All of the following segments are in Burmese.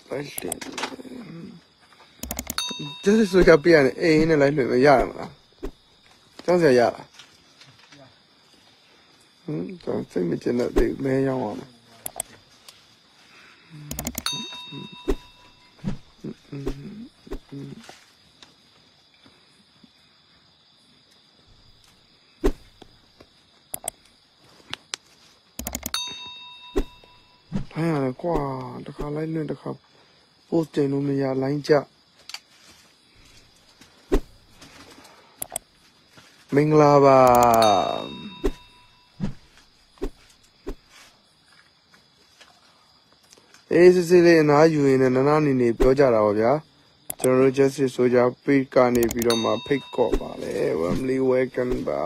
这是说要变的，哎，那来论文压了嘛？当时压了。这没见到这没样啊？哎呀，挂，这卡来论这卡，不真路没呀，来家。明啦吧？哎，是嘞，哪有呢？哪里表家了呀？ကျွန်တော်တို့ justice ဆိုကြပေးကနေပြီးတော့မှဖိတ်ခေါ်ပါလေ warmly welcome ပါ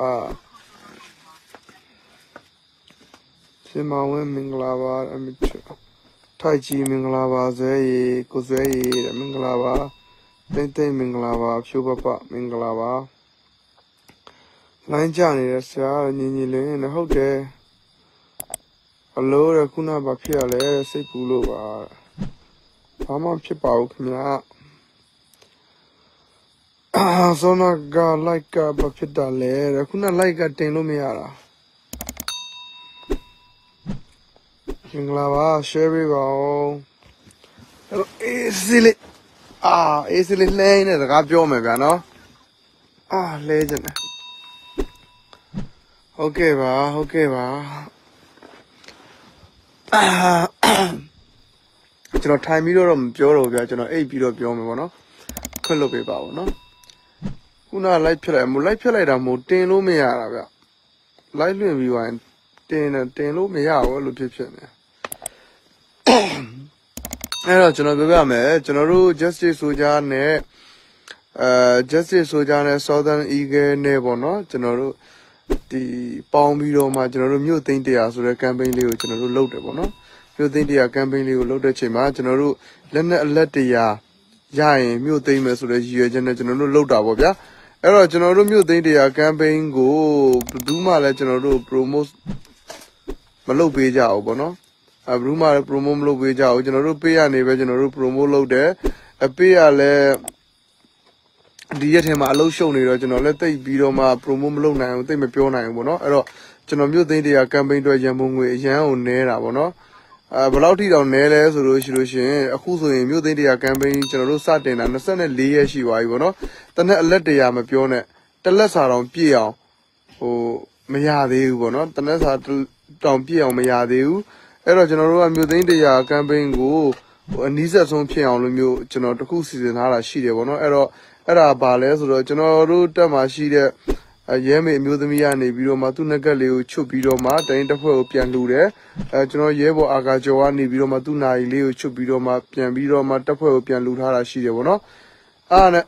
ရှင်မဝင်းမင်္ဂလာပါအမချထိုက်ကြီးမင်္ဂလာပါဇွဲရီကိုဇွဲရီမင်္ဂလာပါတိတ်မင်္ဂလာပါဖြိုးပပမင်္ဂလာပါလိုင်းကြနေတဲ့ဆရာညီညီလင်းနဲ့ဟုတ်တယ်အလိုရခုနဘာဖြစ်ရလဲစိတ်ကူလို့ပါဘာမှဖြစ်ပါဘူးခင်ဗျာဆိုနာကလိုက်ကဘာဖြစ်တာလဲခုနလိုက်ကတင်လို့မရတာမင်္ဂလာပါ share ပေးပါဦးအေးစီလေးအေးစီလေးလှိုင်းနဲ့စကားပြောမယ်ဗျာနော်လဲကြတယ်ဟုတ်ကဲ့ပါကျွန်တော်ထိုင်ပြီးတော့မပြောတော့ဗျာကျွန်တော်အိပ်ပြီးတော့ပြောမယ်ပေါ့နော်ခွင့်လုပ်ပေးပါဦးနော်ခုနလိုက်ဖြတ်လိုက်တာမို့တင်လို့မရတာဗျလိုက်လွင့်ပြီးသွားရင်တင်လို့မရဘူးလို့ဖြစ်နေအဲ့တော့ကျွန်တော်ပြောပြမယ်ကျွန်တော်တို့ justice ဆိုကြနဲ့justice ဆိုကြနဲ့ southern eagle နဲ့ပေါ့နော်ကျွန်တော်တို့ဒီပေါင်းပြီးတော့မှကျွန်တော်တို့မြို့သိန်း100ဆိုတဲ့ campaign လေးကိုကျွန်တော်တို့လုပ်တယ်ပေါ့နော်မြို့သိန်း100 campaign လေးကိုလုပ်တဲ့ချိန်မှာကျွန်တော်တို့လက်နဲ့အလက်100ရရင်မြို့သိမ်းမယ်ဆိုတဲ့ရည်ရွယ်ချက်နဲ့ကျွန်တော်တို့လုပ်တာပေါ့ဗျာအဲ့တော့ကျွန်တော်တို့မြို့သိန်း100 campaign ကိုဘယ်သူမှလည်းကျွန်တော်တို့ promote မလုပ်ပေးကြဘူးပေါ့နော်ဘယ်သူမှလည်း promote မလုပ်ပေးကြဘူးကျွန်တော်တို့ပေးရနေပဲကျွန်တော်တို့ promote လုပ်တယ်ပေးရလဲဒီရက်ထဲမှာအလုပ်ရှုပ်နေတော့ကျွန်တော်လည်းတိတ်ပြီးတော့မှ promote မလုပ်နိုင်ဘူးတိတ်မပြောနိုင်ဘူးပေါ့နော်အဲ့တော့ကျွန်တော်မြို့သိန်း100 campaign အတွက်ရန်ပုံငွေအရန်ကိုနဲတာပေါ့နော်ဘယ်လောက်ထိတောင်နဲလဲဆိုလို့ရှိရင်အခုဆိုရင်မြို့သိန်း100 campaign ကျွန်တော်တို့စတင်တာ24ရက်ရှိပါပြီပေါ့နော်တနက်အလက်100မပြောနဲ့တလက်စာတောင်ပြည့်အောင်မရသေးဘူးပေါ့နော်တနက်စာတောင်ပြည့်အောင်မရသေးဘူးအဲ့တော့ကျွန်တော်တို့ကမြို့သိန်း100 campaign ကိုအနည်းဆက်ဆုံးဖြစ်အောင်လို့မျိုးကျွန်တော်တခုစီစဉ်ထားတာရှိတယ်ပေါ့နော်အဲ့တော့အဲ့ဒါဘာလဲဆိုတော့ကျွန်တော်တို့တက်မှာရှိတဲ့ရဲမေအမျိုးသမီးကနေပြီးတော့မှသူ့ငကက်လေးကိုချွတ်ပြီးတော့မှတိုင်းတစ်ဖွဲ့ကိုပြန်လှူတယ်ကျွန်တော်ရဲဘော်အာကာကျော်ကနေပြီးတော့မှသူ့နာရီလေးကိုချွတ်ပြီးတော့မှပြန်ပြီးတော့မှတစ်ဖွဲ့ကိုပြန်လှူထားတာရှိတယ်ပေါ့နော်အဲ့ဒါနဲ့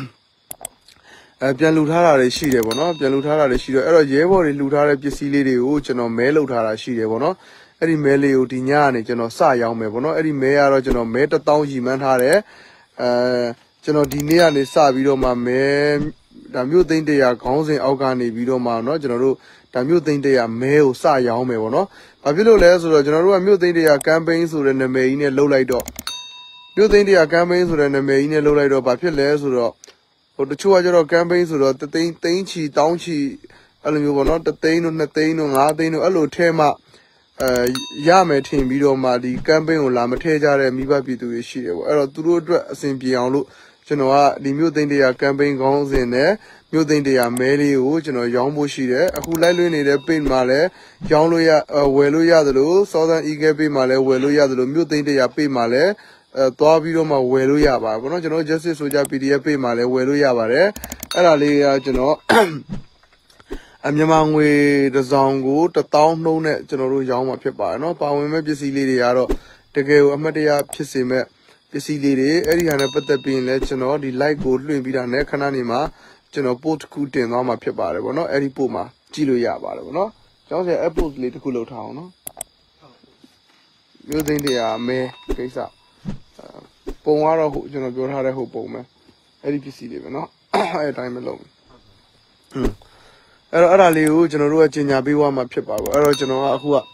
ပြန်လှူထားတာတွေရှိတယ်ပေါ့နော်ပြန်လှူထားတာတွေရှိတော့အဲ့တော့ရဲဘော်တွေလှူထားတဲ့ပစ္စည်းလေးတွေကိုကျွန်တော်မဲလှုပ်ထားတာရှိတယ်ပေါ့နော်အဲ့ဒီမဲလေးကိုဒီညကနေကျွန်တော်စရောင်းမယ်ပေါ့နော်အဲ့ဒီမဲကတော့ကျွန်တော်မဲ1000ရီမှန်းထားတယ်ကျွန်တော်ဒီနေ့ကနေစပြီးတော့မှမဲဒါမြို့သိန်း100ခေါင်းစဉ်အောက်ကနေပြီးတော့မှเนาะကျွန်တော်တို့ဒါမြို့သိန်း100မဲကိုစရောင်းမယ်ပေါ့နော်။ဘာဖြစ်လို့လဲဆိုတော့ကျွန်တော်တို့ကမြို့သိန်း100 campaign ဆိုတဲ့နာမည်ကြီးနဲ့လှုပ်လိုက်တော့မြို့သိန်း100 campaign ဆိုတဲ့နာမည်ကြီးနဲ့လှုပ်လိုက်တော့ဘာဖြစ်လဲဆိုတော့တချို့ကကျတော့ campaign ဆိုတော့သိန်းချီတောင်းချီအဲ့လိုမျိုးပေါ့နော်1သိန်းတို့2သိန်းတို့5သိန်းတို့အဲ့လိုထဲမှရမယ်ထင်ပြီးတော့မှဒီ campaign ကိုလာမထဲကြတဲ့မိဘပြည်သူတွေရှိတယ်ပေါ့အဲ့တော့သူတို့အတွက်အဆင်ပြေအောင်လို့ကျွန်တော်ကဒီမြို့သိန်း100 campaign ခေါင်းစဉ်နဲ့မြို့သိန်း100မဲလေးကိုကျွန်တော်ရောင်းဖို့ရှိတယ်အခုလိုက်လွှင့်နေတဲ့ page မှာလည်းရောင်းလို့ဝယ်လို့ရသလို Southern Eagle page မှာလည်းဝယ်လို့ရသလိုမြို့သိန်း100 page မှာလည်းသွားပြီးတော့မှဝယ်လို့ရပါတယ်ပေါ့နော်ကျွန်တော် Justice ဆိုကြ PDF page မှာလည်းဝယ်လို့ရပါတယ်အဲ့ဒါလေးကကျွန်တော်မြန်မာငွေတစ်စောင်ကို1000နှုန်းနဲ့ကျွန်တော်တို့ရောင်းမှာဖြစ်ပါတယ်เนาะပါဝင်မဲ့ပစ္စည်းလေးတွေကတော့တကယ်ကိုအမှတ်တရဖြစ်စေမဲ့ပစ္စည်းလေးတွေအဲ့ဒီဟာနဲ့ပတ်သက်ပြီးရင်လည်းကျွန်တော်ဒီ like ကိုလွှင့်ပြီးတာနဲ့ခဏနေမှာကျွန်တော် post တစ်ခုတင်သွားမှာဖြစ်ပါတယ်ဗောနော်အဲ့ဒီ post မှာကြည့်လို့ရပါတယ်ဗောနော်ကျောင်းဆရာ app post လေးတစ်ခုလုပ်ထားအောင်နော်မျိုးသိန်း100မဲကိစ္စပုံကတော့ဟိုကျွန်တော်ပြောထားတဲ့ဟိုပုံပဲအဲ့ဒီပစ္စည်းတွေပဲနော်အဲ့အတိုင်းပဲလုပ်အဲ့တော့အဲ့ဒါလေးကိုကျွန်တော်တို့ကကြီးညာပေးသွားမှာဖြစ်ပါဘူးအဲ့တော့ကျွန်တော်ကအခုက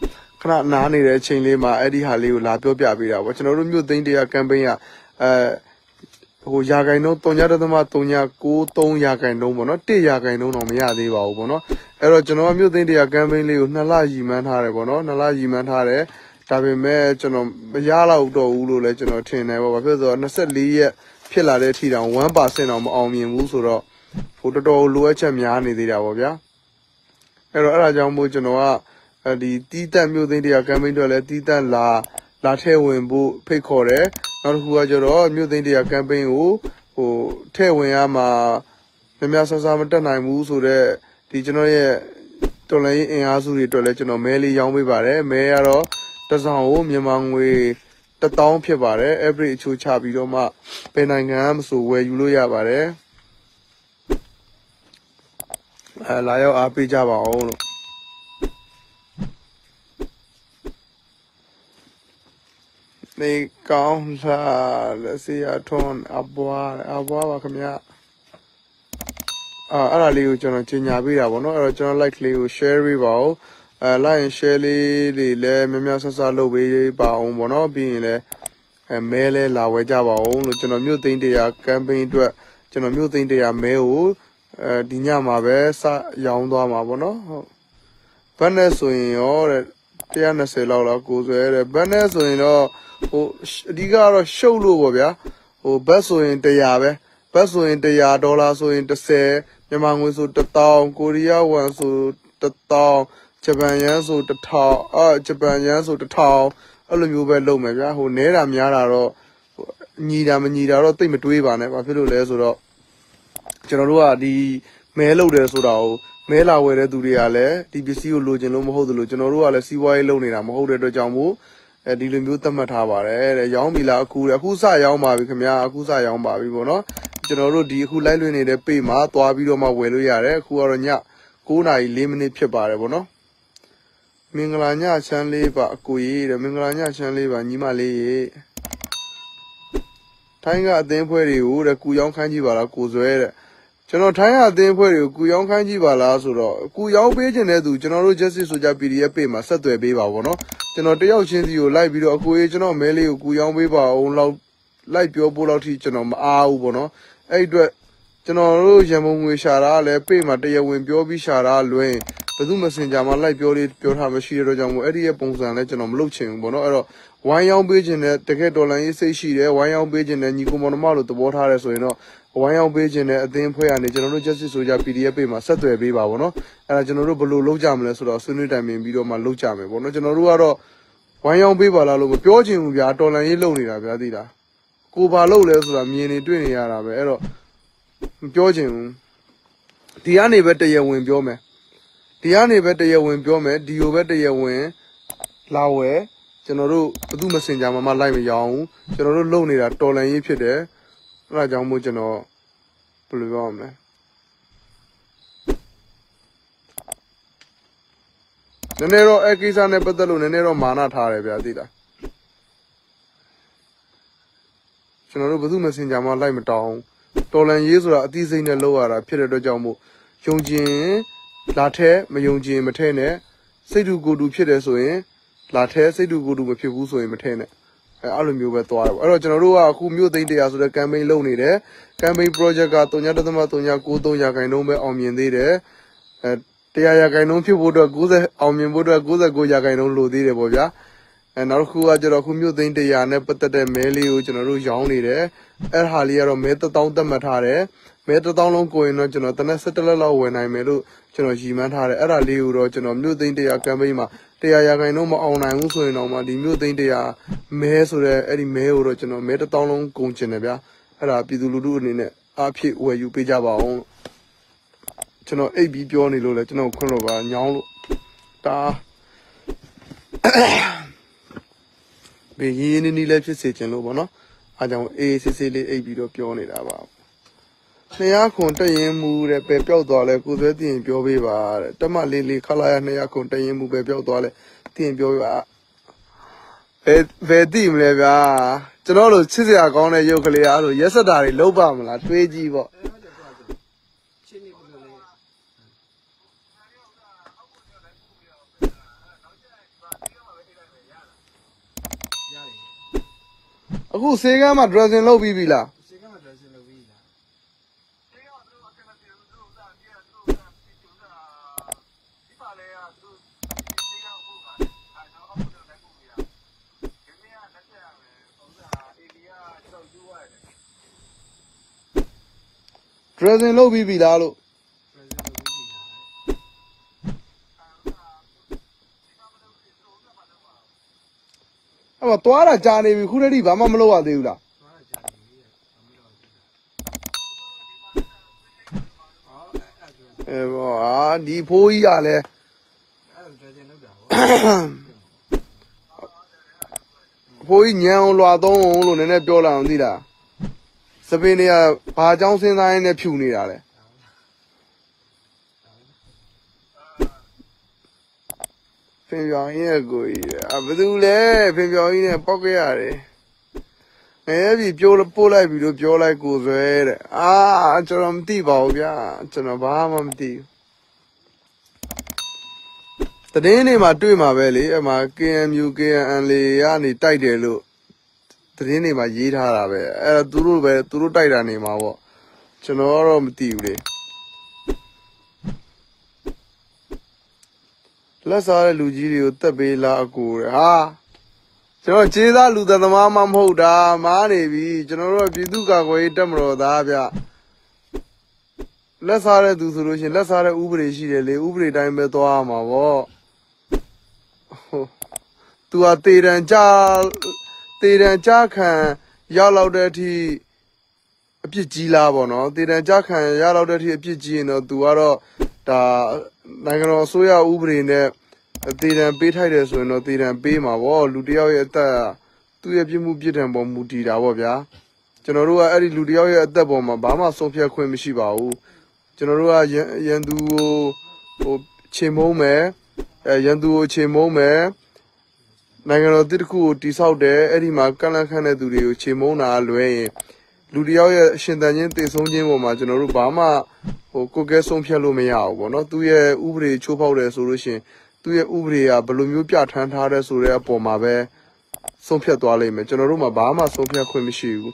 ခဏနားနေတဲ့အချိန်လေးမှာအဲ့ဒီဟာလေးကိုလာပြောပြပေးတာပေါ့ကျွန်တော်တို့မြို့သိန်းတရားကမ်ပိန်းကဟိုရာခိုင်နှုန်း3.393ရာခိုင်နှုန်းပေါ့နော်1ရာခိုင်နှုန်းတော့မရသေးပါဘူးပေါ့နော်အဲ့တော့ကျွန်တော်မြို့သိန်းတရားကမ်ပိန်းလေးကို2လရည်မှန်းထားတယ်ပေါ့နော်2လရည်မှန်းထားတယ်ဒါပေမဲ့ကျွန်တော်မရတော့တော့ဘူးလို့လည်းကျွန်တော်ထင်တယ်ပေါ့ဘာဖြစ်လို့ဆိုတော့24ရက်ဖြစ်လာတဲ့အထိတောင် 1% တောင်မအောင်မြင်ဘူးဆိုတော့ဟိုတော်တော်လိုအပ်ချက်များနေသေးတာပေါ့ဗျာအဲ့တော့အဲ့ဒါကြောင့်မို့ကျွန်တော်ကဒီတီးတက်မြို့သိန်းတရားကမ်ပိန်းတွေလည်းတီးတက်လာထဲဝင်ဖို့ဖိတ်ခေါ်တယ်နောက်တစ်ခုကကျတော့မြို့သိန်းတရားကမ်ပိန်းကိုဟိုထဲဝင်ရမှာများဆဆမတက်နိုင်ဘူးဆိုတော့ဒီကျွန်တော်ရဲ့တော်လိုင်းအင်အားစုတွေအတွက်လည်းကျွန်တော်မဲလေးရောင်းပေးပါတယ်မဲရတော့တစ်စောင်ကိုမြန်မာငွေ1000ဖြစ်ပါတယ် average အချိုးချပြီးတော့မှဘယ်နိုင်ငံမှမဆိုဝယ်ယူလို့ရပါတယ်လာရောက်အားပေးကြပါအောင်လို့နေကောင်းလာလက်စီအထွန်းအဘွားပါခင်ဗျာအဲ့ဒါလေးကိုကျွန်တော်ကြီးညာပေးတာပေါ့နော်အဲ့တော့ကျွန်တော် like လေးကို share ပေးပါဦး like and share လေးတွေလည်းများများဆဆလုပ်ပေးပါအောင်ပေါ့နော်ပြီးရင်လည်းမဲလဲလာဝဲကြပါအောင်လို့ကျွန်တော်မြို့သိန်းတရား campaign အတွက်ကျွန်တော်မြို့သိန်းတရားမဲကိုဒီညမှာပဲစရောင်းသွားမှာပေါ့နော်ဟုတ်ဘတ်နဲ့ဆိုရင်ရောတဲ့120လောက်ကိုဆွဲတဲ့ဘတ်နဲ့ဆိုရင်တော့ဟိုအဓိကတော့ရှုပ်လို့ပေါ့ဗျာဟိုဘတ်ဆိုရင်100ပဲဘတ်ဆိုရင်100ဒေါ်လာဆိုရင်30မြန်မာငွေဆို1000ကိုရီးယားဝမ်ဆို1000ဂျပန်ယန်းဆို1000ဂျပန်ယန်းဆို1000အဲ့လိုမျိုးပဲလုပ်မယ်ဗျာဟိုနဲတာများတာတော့ညီတာမညီတာတော့တိတ်မတွေးပါနဲ့ဘာဖြစ်လို့လဲဆိုတော့ကျွန်တော်တို့ကဒီမဲလုပ်တယ်ဆိုတာကိုမဲလာဝယ်တဲ့သူတွေကလည်းဒီပစ္စည်းကိုလိုချင်လို့မဟုတ်သလိုကျွန်တော်တို့ကလည်းစီးပွားရေးလုပ်နေတာမဟုတ်တဲ့အတွက်ကြောင့်မို့ဒီလိုမျိုးသတ်မှတ်ထားပါတယ်တဲ့ရောင်းပြီလားအခုစရောင်းပါပြီခင်ဗျာအခုစရောင်းပါပြီပေါ့နော်ကျွန်တော်တို့ဒီအခုလိုက်လွှင့်နေတဲ့ပေမှာသွားပြီးတော့မှဝယ်လို့ရတယ်အခုကတော့ည9:04မိနစ်ဖြစ်ပါတယ်ပေါ့နော်မင်္ဂလာညချမ်းလေးပါအကိုကြီးတဲ့မင်္ဂလာညချမ်းလေးပါညီမလေးရေထိုင်းကအသင်းဖွဲ့တွေကိုတဲ့ကူရောင်းခိုင်းကြည့်ပါလားကိုဇွဲတဲ့ကျွန်တော်ထိုင်းကအသင်းဖွဲ့တွေကိုကူရောင်းခိုင်းကြည့်ပါလားဆိုတော့ကူရောင်းပေးခြင်းတဲ့သူကျွန်တော်တို့ Justice ဆိုကြ PDF ပေမှာဆက်သွယ်ပေးပါဗောနော်ကျွန်တော်တယောက်ချင်းစီကိုလိုက်ပြီးတော့အကိုကြီးကျွန်တော်မဲလေးကိုကူရောင်းပေးပါအောင်လောက်လိုက်ပြောဖို့လောက်ထိကျွန်တော်မအားဘူးဗောနော်အဲ့အတွက်ကျွန်တော်တို့ရန်မုံငွေရှာတာလည်းပေမှာတရားဝင်ပြောပြီးရှာတာလွင်ဘယ်သူမစင်ကြမှာလိုက်ပြောထားမရှိတဲ့တော့ကြောင့်မို့အဲ့ဒီရဲ့ပုံစံလည်းကျွန်တော်မလုပ်ချင်ဘူးဗောနော်အဲ့တော့ဝိုင်းရောင်းပေးခြင်းနဲ့တကယ်ဒေါ်လာရေးစိတ်ရှိတယ်ဝိုင်းရောင်းပေးခြင်းနဲ့ညီကိုမောင်နှမလို့သဘောထားရဲဆိုရင်တော့ဝိုင်းရောင်းပေးခြင်းနဲ့အသင်းဖွဲ့ကနေကျွန်တော်တို့ Justice ဆိုကြ PDF ပေမှာဆက်သွယ်ပေးပါဗောနော်အဲ့ဒါကျွန်တော်တို့ဘယ်လိုလုပ်ကြမလဲဆိုတော့ဆွေးနွေးတိုင်ပင်ပြီးတော့မှလုပ်ကြမယ်ဗောနော်ကျွန်တော်တို့ကတော့ဝိုင်းရောင်းပေးပါလားလို့မပြောချင်ဘူးဗျာတော်လန်ရေးလုပ်နေတာဗျာသိလားကိုဘာလုပ်လဲဆိုတာမြင်နေတွေ့နေရတာပဲအဲ့တော့မပြောချင်ဘူးဒီကနေပဲတရားဝင်ပြောမယ်ဒီကနေပဲတရားဝင်ပြောမယ်ဒီလိုပဲတရားဝင်လာဝဲကျွန်တော်တို့ဘယ်သူမစင်ကြမှာလိုက်မရအောင်ကျွန်တော်တို့လုပ်နေတာတော်လန်ရေးဖြစ်တယ်အဲ့ဒါကြောင့်မို့ကျွန်တော်ဘယ်လိုပြောရမလဲနည်းနည်းတော့အကိစ္စနဲ့ပတ်သက်လို့နည်းနည်းတော့မာနထားတယ်ဗျာသိလားကျွန်တော်တို့ဘယ်သူမစင်ကြမှာလိုက်မတောင်းတော်လန်ရေးဆိုတာအသိစိတ်နဲ့လုပ်ရတာဖြစ်တဲ့အတွက်ကြောင့်မို့ယုံကြည်လာထဲမယုံကြည်မထဲနဲ့စိတ်တူကိုယ်တူဖြစ်တယ်ဆိုရင်လာထဲစိတ်တူကိုယ်တူမဖြစ်ဘူးဆိုရင်မထဲနဲ့အဲ့လိုမျိုးပဲသွားတယ်ပေါ့အဲ့တော့ကျွန်တော်တို့ကအခုမြို့သိန်း100ဆိုတဲ့ campaign လုပ်နေတယ် campaign project က3.393ရာခိုင်နှုန်းပဲအောင်မြင်သေးတယ်100ရာခိုင်နှုန်းဖြစ်ဖို့အတွက်90အောင်မြင်ဖို့အတွက်99ရာခိုင်နှုန်းလိုသေးတယ်ပေါ့ဗျာနောက်တစ်ခုကကျတော့အခုမြို့သိန်း100နဲ့ပတ်သက်တဲ့မဲလေးကိုကျွန်တော်တို့ရောင်းနေတယ်အဲ့ဟာလေးကတော့မဲ1000သတ်မှတ်ထားတယ်မဲ1000လုံးကိုရင်တော့ကျွန်တော်တနက်17လက်လောက်ဝယ်နိုင်မယ်လို့ကျွန်တော်ရည်မှန်းထားတယ်အဲ့ဒါလေးကိုတော့ကျွန်တော်မြို့သိန်း100 campaign မှာ100ရာခိုင်နှုန်းမအောင်နိုင်ဘူးဆိုရင်တော့မှဒီမြို့သိန်း100မဲဆိုတဲ့အဲ့ဒီမဲကိုတော့ကျွန်တော်မဲ1000လုံးကုန်ကျင်တယ်ဗျာအဲ့ဒါပြည်သူလူထုအနေနဲ့အားဖြည့်ဝယ်ယူပေးကြပါအောင်ကျွန်တော်အိပ်ပြီးပြောနေလို့လဲကျွန်တော်ခွင့်လို့ပါညောင်းလို့ဒါဘေးရင်းနေလေးဖြစ်စေချင်လို့ပေါ့နော်အားကြောင့်အေးစစ်စစ်လေးအိပ်ပြီးတော့ပြောနေတာပါ200ခွန်တက်ရင်မူတဲ့ပဲပျောက်သွားလဲကိုသွဲတင်ပြောပေးပါတဲ့တမလေးခလာရ200ခွန်တက်ရင်မူပဲပျောက်သွားလဲတင်ပြောပေးပါဘယ်တိမလဲဗျာကျွန်တော်တို့ချစ်စရာကောင်းတဲ့ရုပ်ကလေးအားလို့ရက်ဆက်တာတွေလုံးပါမလားတွေးကြည့်ပေါ့ Who say I'm a dressing low bibila? Dressing low bibila. I'm a Tuara Johnny who ready Bamamaloa Dula. Ah, the Poyale. Poy Nyan Ladon and a Jola on Dida. Sabinia Pajohnson and a puny. Pinga go, Abdule, Pinga in a pocket. Maybe Piola Pola, you do Piola goes there. Ah, Charam tea, Bobia, Chanabam tea. The name I do my belly, my KMU, KNLA, title. The name I eat Harabe, Turu Titan name, our Chanorum tea. Let's all Luigi, Tabela, Gura. Ah, so Chida Luda, the Mamma Hoda, Mani, General Piduka, wait, Tamro, Davia. Let's all do solution, let's all Ubre, Ubre, time Betoama. To a Tiran Jack, Yellow dirty a PG labo, Tiran Jack and Yellow dirty a PG no Duaro, the Nagano Soya Ubre in there. Tiran beat hiders when no Tiran Bema wall, Ludio at the 2 of you move it and bomb Muti Davia. Generua Eri Ludio at the bomb, Bama, Sophia Quemishiba, Generua Yandu Chemome, Yandu Chemome. Nagano Dirku, Tisau de Edima Kanakana Durio, Chimona Alway, Ludio Shindaniente Sonjimo Majano Bama, or Cogeson Pialomea, or not 2 year Ubre Chopa solution, 2 year Ubre, Balumupia Tantara Surea Pomabe, Sompia Dwale, Generuma Bama, Sompia Quemishu.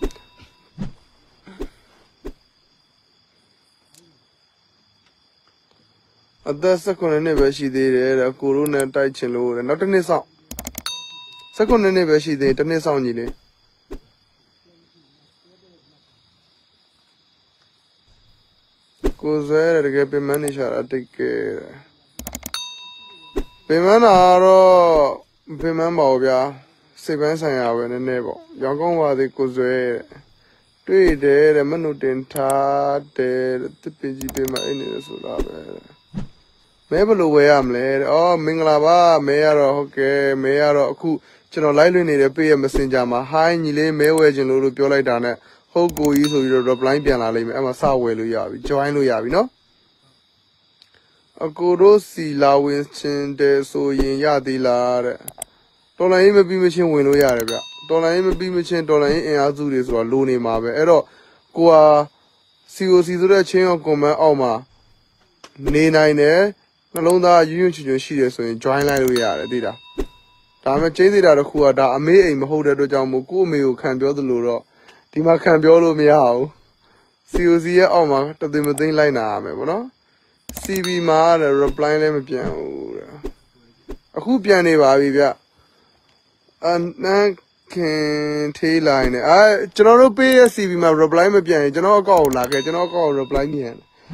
At the second never she did a corona tichelo, and not an sound. Second anniversary, the internet sound in Cause there to get payment, I take care. Payment are payment bobia, 7 hours in a neighbor. Young was the cause there. 3 days, a minute in tat, the PG payment in the solar. Maybe the way I'm late. Oh, Minglava, Mayor, okay, Mayor, who. Channel Live need a pay a messenger, my high nile may wage and Lulu Piola Dana, how go easily to blind piano, I'm a sour Luyavi, join Luyavi, no? A good see Lawin de so yin yadi la. Don't I even be machine when we are. Don't I even be machine, don't I in Azuris or Looney Marvel, Edo, Goa, COC to the chain of Goma Oma. Nay, nine, Nalonda, you should see so join like we are, did I? I'm a change that who are that I may aim hold at the Jamuku meal can build the Luro. Tima can build me how. See you see oh my to the thing like now, no? CB ma reply them piano. A who piano Bavia and can tail line. I general pay a CB ma reply me piano, general call like a general call reply me.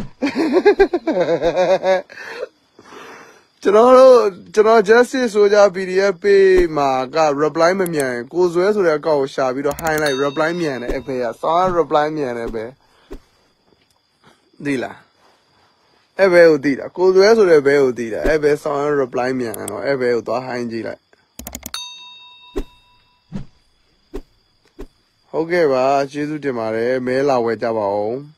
General Justice Soja PDF ma got reply me goes where to the go shall be to highlight reply me and a pay a song reply me and a bear. Dila. A bell dida. Goes where to the bell dida. A bear song reply me and a bell to hang Gila. Okay, ba, Jesus de Mare, Mela Wejabo.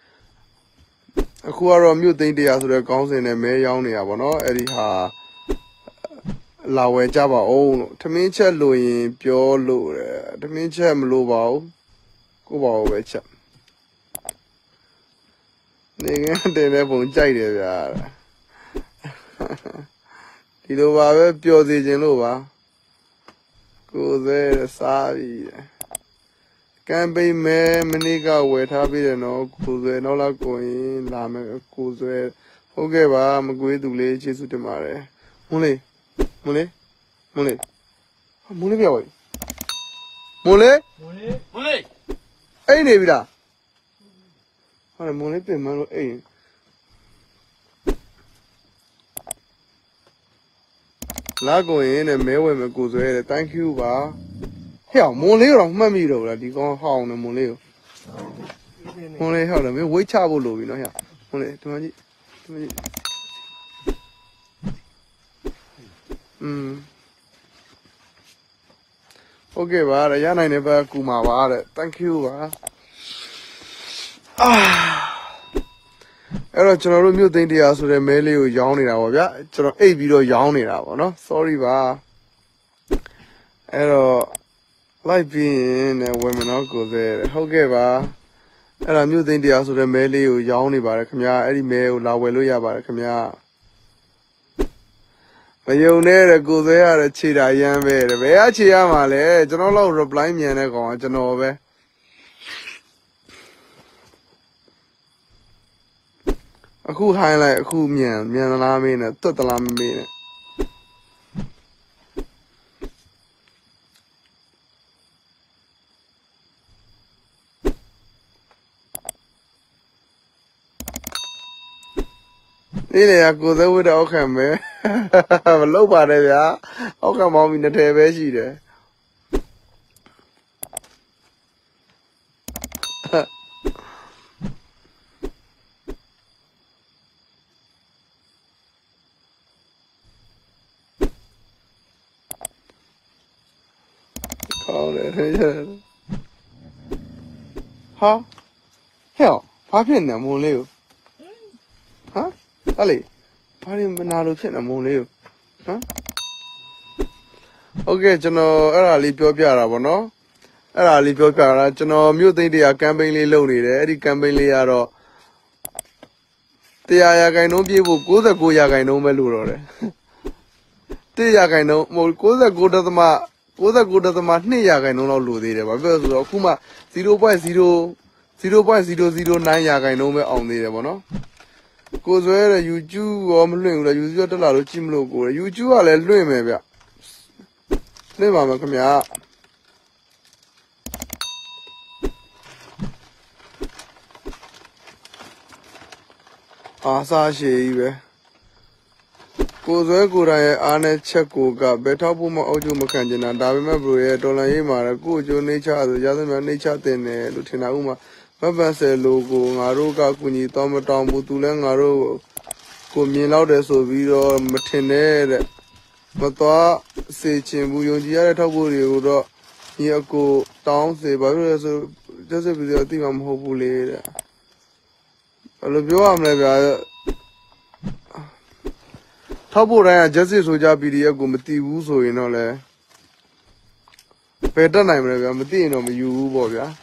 A quarter muting the other council in a May only abono, Ediha. La Java own to me, Louis, pure lure, to me, Lubo, go which they never jaded. You know, I pure the Genova. Go there, sorry. campaign မဲမနေ့ကဝယ်ထားပြီးတယ်နော်ကိုဆွဲနောက်လာကိုရင်လာမယ်ကိုဆွဲဟုတ်ကဲ့ပါမကွေးသူလေးကျေးဇူးတင်ပါတယ်မွန်းလေးမွန်းလေးမွန်းလေးမွန်းလေးပြောပါမွန်းလေးအိမ်နေပြီလားဟုတ်တယ်မွန်းလေးပြင်မလို့အိမ်လာကိုရင်နဲ့မဲဝယ်မယ်ကိုဆွဲတယ် thank you ပါဟဲ့မွန်လေးတော့မှတ်မိတော့လားဒီကောင်ဟောင်းနေမွန်လေးကိုမွန်လေးဟောက်တယ်မင်းဝိတ်ချဖို့လိုပြီနော်ဟဲ့မွန်လေးဒီမှာကြည့်ဒီမှာကြည့်โอเคပါရနိုင်တဲ့ဘက်ကူမှာပါတဲ့ thank you ပါအဲ့တော့ကျွန်တော်တို့မြို့သိန်းတရားဆိုတဲ့မဲလေးကိုရောင်းနေတာပါဗျာကျွန်တော်အိပ်ပြီးတော့ရောင်းနေတာပါနော် sorry ပါအဲ့တော့လိုက်ပြီးရင်လည်းဝယ်မနော်ကိုစဲဟုတ်ကဲ့ပါအဲ့ဒါမြို့သိန်းတရားဆိုတဲ့မဲလေးကိုရောင်းနေပါတယ်ခင်ဗျာအဲ့ဒီမဲကိုလာဝယ်လို့ရပါတယ်ခင်ဗျာမယုံနဲ့ကိုစဲရတဲ့ခြေတာရမ်းပဲတဲ့ဘယ်ကခြေရမှာလဲကျွန်တော်လောက် reply မြန်တဲ့ကောင်ကကျွန်တော်ပဲအခု highlight အခုမြန်လားမင်းနဲ့တွတ်တလားမမေးနဲ့นี่เลยကိုစဲဝတ်တဲ့အောက်ခံပဲမလုပ်ပါနဲ့ဗျာအောက်ခံမောင်းပြီးနှစ်ထည်ပဲရှိတယ်ခေါင်းလေဟာဟဲ့ဘာဖြစ်နေမုံလေးကိုဟာအဲ့လေဘာလို့မနာလို့ဖြစ်နေမုံလေးကိုဟမ်โอเคကျွန်တော်အဲ့ဒါလေးပြောပြတာဗောနော်အဲ့ဒါလေးပြောပြတာကျွန်တော်မြို့သိန်းတရား campaign လေးလုပ်နေတယ်အဲ့ဒီ campaign လေးကတော့100ရာခိုင်နှုန်းပြည့်ဖို့99ရာခိုင်နှုန်းပဲလို့တော့တယ်100ရာခိုင်နှုန်းမဟုတ်99.2ရာခိုင်နှုန်းလောက်လို့သေးတယ်ဘာဖြစ်လို့ဆိုတော့အခုမှ0.009ရာခိုင်နှုန်းပဲအောင်သေးတယ်ဗောနော်ကိုဆွဲရ YouTube ရောမလွင့်ဘူးလား YouTube တက်လာလို့ကြည့်မလို့ကိုရ YouTube ကလည်းလွင့်မယ်ဗျလွင့်ပါမယ်ခင်ဗျာအားစားရှည်ကြီးပဲကိုဆွဲကိုယ်တိုင်ရဲ့အားနဲ့ချက်ကိုကဘယ်ထောက်ဖို့မအောက်ကျမခံကျင်တာဒါပေမဲ့ဘရိုရဲ့တော်လန်ရေးမှာကိုအကျိုးနှိမ့်ချဆိုရသမျှနှိမ့်ချတင်တယ်လို့ထင်တာဥမာမပန်ဆယ်လိုကိုငါတို့ကကူညီတော့မတောင်းဘူးသူလည်းငါတို့ကိုမြင်လောက်တယ်ဆိုပြီးတော့မထင်နဲ့တဲ့မသွားစေချင်ဘူးယုံကြည်ရတဲ့ထောက်ဖို့တွေကိုတော့ဒီအကိုတောင်းစေဘာလို့လဲဆိုတက်စစ်ပြီးတော့အတိမမဟုတ်ဘူးလေတဲ့ဘယ်လိုပြောရမလဲဗျာထောက်ဖို့တိုင်းက justice ဆိုကြ PDF ကိုမတည်ဘူးဆိုရင်တော့လေဘယ်တက်နိုင်မလဲဗျာမတည်ရင်တော့မယူဘူးပေါ့ဗျာ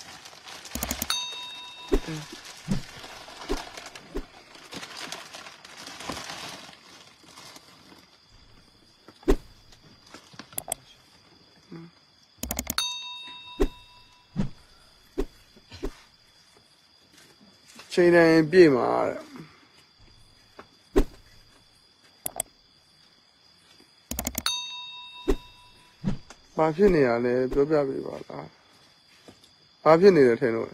ချိန်တိုင်းပြည့်မှာတဲ့ဘာဖြစ်နေရလဲပြောပြပေးပါလားဘာဖြစ်နေတယ်ထင်လို့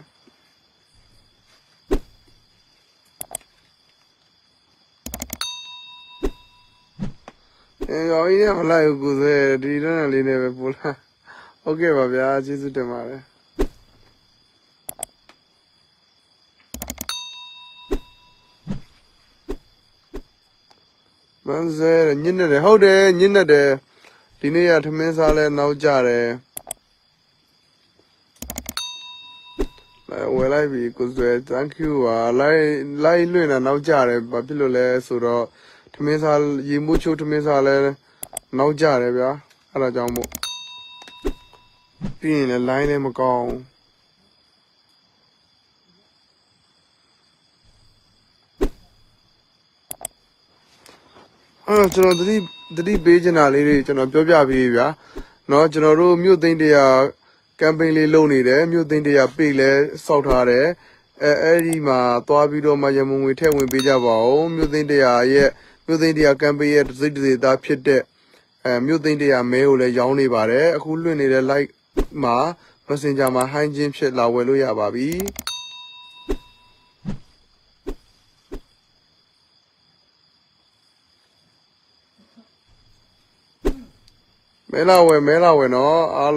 ရောင်းရင်းမလိုက်ဘူးကိုစဲဒီတန်းလေးနဲ့ပဲပို့လာဟုတ်ကဲ့ပါဗျာကျေးဇူးတင်ပါတယ်မန်းစဲညစ်နေတယ်ဟုတ်တယ်ညစ်နေတယ်ဒီနေ့ကထမင်းစားလဲနောက်ကြတယ်ဝယ်လိုက်ပြီကိုစဲ thank you ပါလိုက်လွင့်တာနောက်ကြတယ်ဘာဖြစ်လို့လဲဆိုတော့ထမင်းစားရေမိုးချိုးထမင်းစားလဲနောက်ကြတယ်ဗျာအဲ့ဒါကြောင့်မို့ပြီးရင်လည်း line လည်းမကောင်းကျွန်တော်သတိပေးချင်တာလေးတွေကျွန်တော်ပြောပြပေးဗျာเนาะကျွန်တော်တို့မြို့သိန်းတရား campaign လေးလုပ်နေတယ်မြို့သိန်းတရားပေလဲစောက်ထားတယ်အဲ့ဒီမှာသွားပြီးတော့မှရမုံငွေထည့်ဝင်ပေးကြပါဦးမြို့သိန်းတရားရဲ့မြို့သိန်းတရား campaign ရဲ့စိတ်တစေသားဖြစ်တဲ့မြို့သိန်းတရားမဲကိုလည်းရောင်းနေပါတယ်အခုလွှင့်နေတဲ့ like မှာ messenger မှာ high ချင်းဖြစ်လာဝယ်လို့ရပါပြီမဲလာဝယ်နော်အား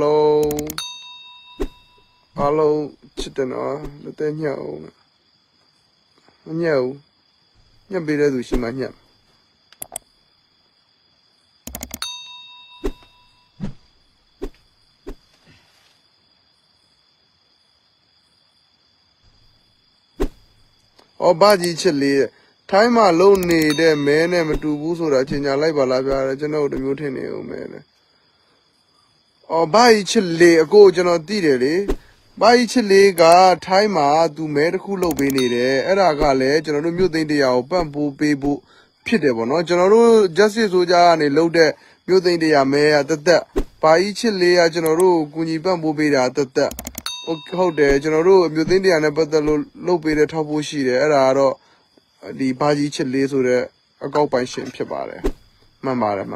လုံးချစ်တယ်နော်လက်သေးညှက်အောင်ညှက်ဦးညှက်ပေးတဲ့သူရှိမှညှက်ဘာကြီးချစ်လေးထိုင်းမှာလုံနေတဲ့မဲနဲ့မတူဘူးဆိုတာအချိန်ညာလိုက်ပါလားဗျာကျွန်တော်တို့မျိုးထင်နေဦးမဲနဲ့ဘာကြီးချစ်လေးအကိုကျွန်တော်သိတယ်လေဘာကြီးချစ်လေးကထိုင်းမှာသူမဲတစ်ခုလုပ်ပေးနေတယ်အဲ့ဒါကလည်းကျွန်တော်တို့မြို့သိန်းတရားကိုပံ့ပိုးပေးဖို့ဖြစ်တယ်ပေါ့နော်ကျွန်တော်တို့ justice ဆိုကြကနေလုပ်တဲ့မြို့သိန်းတရားမဲကတက်ဘာကြီးချစ်လေးကကျွန်တော်တို့ကူညီပံ့ပိုးပေးတာတက်ဟုတ်တယ်ကျွန်တော်တို့မြို့သိန်းတရားနဲ့ပတ်သက်လို့လုပ်ပေးတဲ့ထောက်ဖို့ရှိတယ်အဲ့ဒါကတော့ဒီဘာကြီးချစ်လေးဆိုတဲ့အကောက်ပိုင်ရှင်ဖြစ်ပါတယ်မှန်ပါတယ်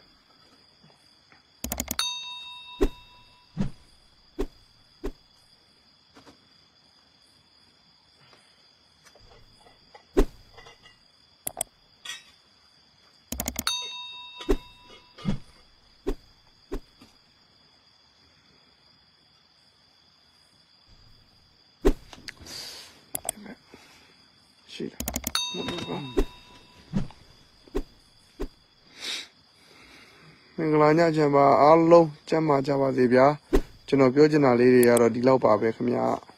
ရှိတယ်မင်္ဂလာညချမ်းပါအားလုံးကျမ်းမာကြပါစေဗျာကျွန်တော်ပြောချင်တာလေးတွေကတော့ဒီလောက်ပါပဲခင်ဗျာ